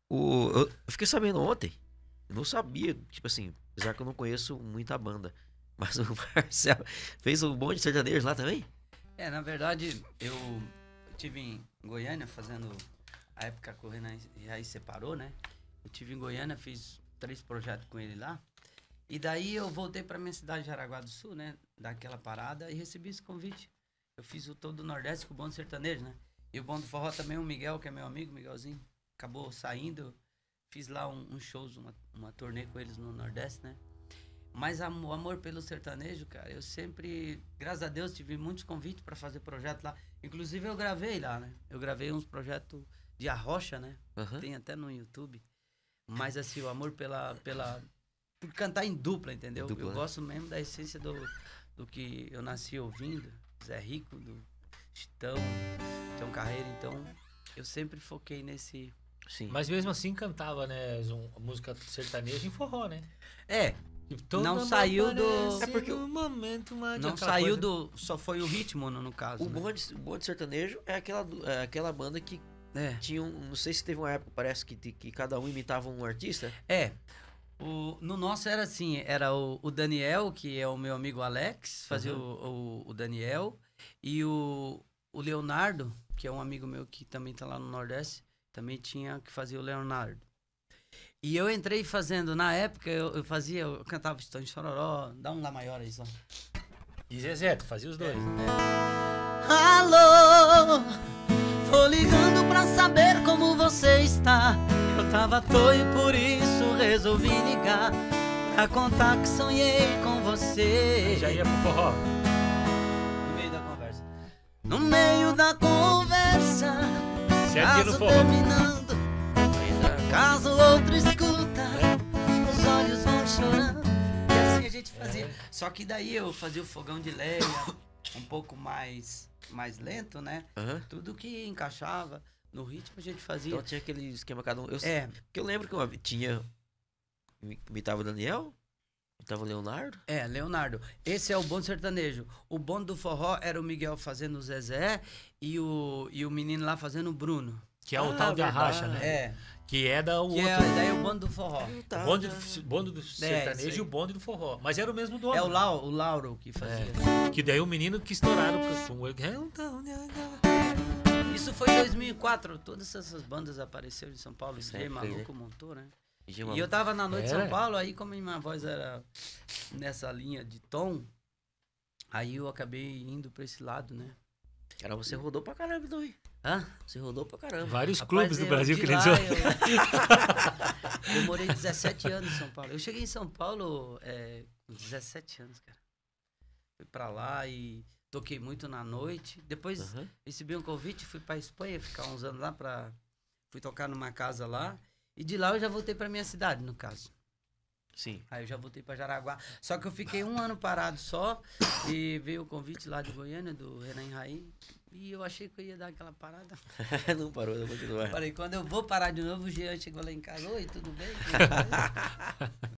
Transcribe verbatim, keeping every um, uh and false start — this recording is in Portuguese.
O, eu fiquei sabendo ontem, eu não sabia, tipo assim, apesar que eu não conheço muita banda, mas o Marcelo fez um monte de sertanejo lá também? É, na verdade, eu tive em Goiânia fazendo, a época que o Renan aí separou, né? Eu tive em Goiânia, fiz três projetos com ele lá. E daí eu voltei pra minha cidade de Jaraguá do Sul, né? Daquela parada e recebi esse convite. Eu fiz o todo o Nordeste com o Bom do Sertanejo, né? E o Bom do Forró também, o Miguel, que é meu amigo, Miguelzinho, acabou saindo. Fiz lá um, um shows, uma, uma turnê com eles no Nordeste, né? Mas a, o amor pelo sertanejo, cara, eu sempre, graças a Deus, tive muitos convites pra fazer projeto lá. Inclusive eu gravei lá, né? Eu gravei uns projetos de arrocha, né? Aham. Tem até no YouTube. Mas assim, o amor pela... pela por cantar em dupla, entendeu? Dupla, eu né? gosto mesmo da essência do, do que eu nasci ouvindo. Zé Rico, do Chitão, Tião Carreiro. Então, eu sempre foquei nesse... Sim. Mas mesmo assim cantava, né? Um, música sertaneja em forró, né? É, Tipo, toda Não uma saiu do- parece É porque no momento uma- não aquela saiu coisa. do... Só foi o ritmo, no, no caso. O né? bonde, o bonde sertanejo é aquela, du- é aquela banda que É. tinha um, não sei se teve uma época, parece que, que cada um imitava um artista. É. O, no nosso era assim, era o, o Daniel, que é o meu amigo Alex, fazia Uhum. o, o, o Daniel, e o, o Leonardo, que é um amigo meu que também tá lá no Nordeste, também tinha que fazer o Leonardo. E eu entrei fazendo, na época, eu, eu fazia, eu cantava Estão de Chororó, dá um Lá maior aí só. E Zezé, tu fazia os dois. Alô, tô ligando pra saber como você está. Eu tava à toa e por isso resolvi ligar pra contar que sonhei com você. Já ia pro forró. No meio da conversa. No meio da conversa, Sete ia no caso forró. terminando, Ainda- caso outro escuta, os olhos vão chorando. E assim a gente fazia. É. Só que daí eu fazia o fogão de lenha um pouco mais, mais lento, né? Aham. Tudo que encaixava no ritmo a gente fazia. Então tinha aquele esquema cada um. Eu, É, Porque eu lembro que uma, vez tinha. Imitava o Daniel, imitava o Leonardo. é, Leonardo. Esse é o bom sertanejo. O bom do forró era o Miguel fazendo o Zezé e o, e o menino lá fazendo o Bruno. Que é o Ah, tal de verdade. arracha, né? É, Que é da o que outro. é daí o bonde do forró. Tá, O bonde, tá. do, bonde do isso sertanejo aí. e o bonde do forró. Mas era o mesmo dono. É o, Lau, o Lauro que fazia. É. Que daí o menino que estouraram com o Isso foi em dois mil e quatro. Todas essas bandas apareceram em São Paulo. Isso Esse é, Maluco montou, né? E E eu tava na noite de Era? São Paulo, aí como minha voz era nessa linha de tom, aí eu acabei indo pra esse lado, né? Cara, você rodou pra caramba, então, hein? Hã? Você rodou pra caramba. Vários Rapaz, clubes do eu- Brasil de que eles lá, usam. eu, eu morei dezessete anos em São Paulo. Eu cheguei em São Paulo é, com dezessete anos, cara. Fui pra lá e toquei muito na noite. Depois Aham. recebi um convite, fui pra Espanha, ficar uns anos lá pra... Fui tocar numa casa lá. E de lá eu já voltei pra minha cidade, no caso. Sim. Aí eu já voltei pra Jaraguá. Só que eu fiquei um ano parado só. E veio o convite lá de Goiânia, do Renan Raí. E eu achei que eu ia dar aquela parada. Não parou, não continuou. Falei, quando eu vou parar de novo, o Jean chegou lá em casa. Oi, tudo bem?